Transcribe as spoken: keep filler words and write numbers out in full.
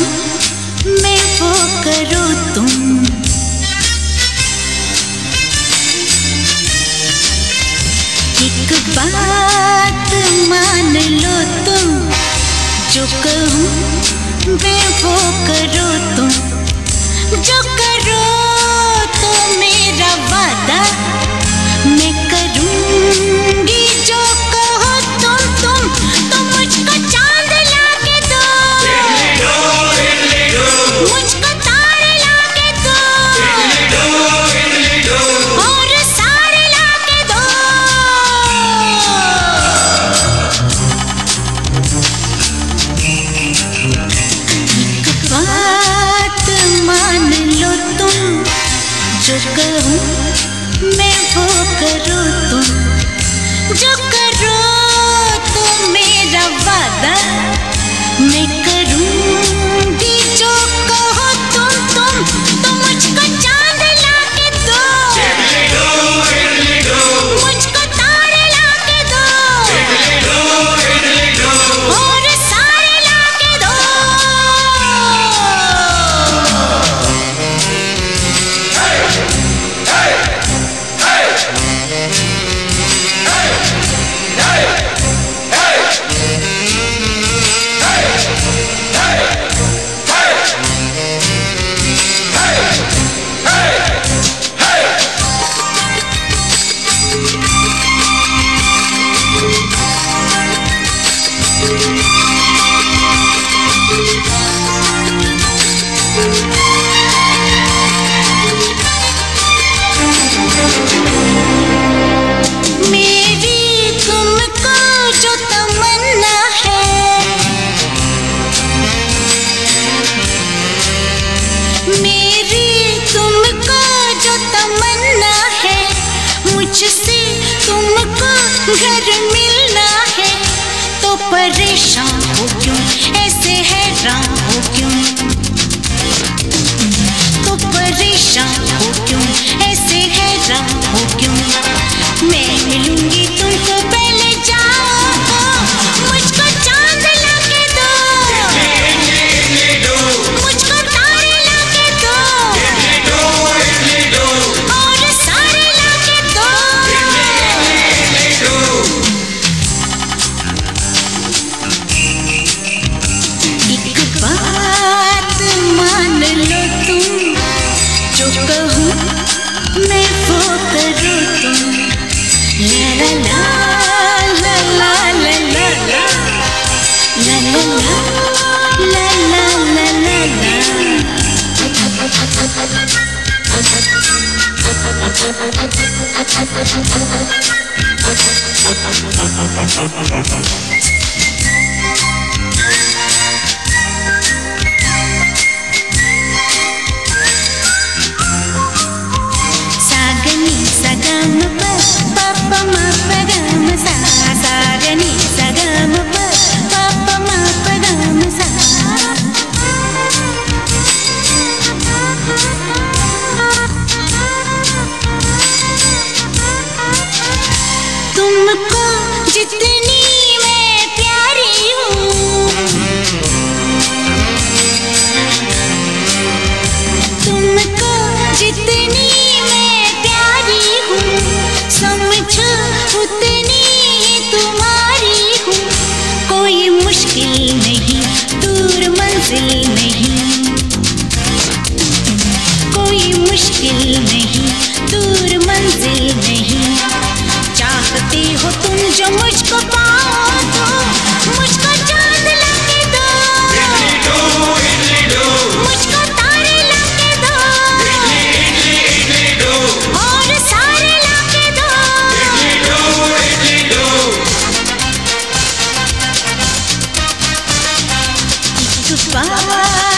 चाहूं मैं वो करो तुम। एक बात मान लो तुम, जो कहूं मैं वो करो तुम। जो करो तो मेरा वादा मैं करूंगी, जो कहो तुम तुम तो मुझको चांद लाके दो, मुझको तारे लाके दो, और सारे लाके दो। एक बात मान लो तुम, जो कहूं मैं वो करो तुम। जो करो तो मेरा वादा मैं करूंगी, जो कहो तुम तुम तो मुझको चांद लाके दो, मुझको तारे लाके दो, और सारे लाके दो। मेरी तुमको जो तमन्ना है, मेरी तुमको जो तमन्ना है, मुझसे तुमको घर मिलना है। तो परेशान हो क्यों, ऐसे हैरान हो क्यों, तो परेशान हो क्यों, ऐसे हैरान हो क्यों। मैं मिलूंगी तुमको, पहले जाओ मुझको चांद लाके दो, मुझको तारे लाके दो, और सारे लाके दो। एक बात मान लो तुम, जो कहूं मैं वो करो तुम। La la la la la la la la la la la la la la la। सागनी सगम प पापा मा पगम सा, सागनी सगम प पापा मा पगम सा। तुमको जितनी मैं प्यारी हूँ, तुमको जितनी समझो उतनी ही तुम्हारी हूँ। कोई मुश्किल नहीं, दूर मंजिल नहीं, कोई मुश्किल नहीं, दूर मंजिल नहीं। चाहते हो तुम जो मुझको पाओ तो मुझको चांद लाके दो, मुझको तारे लाके दो, और सारे लाके दो। एक बात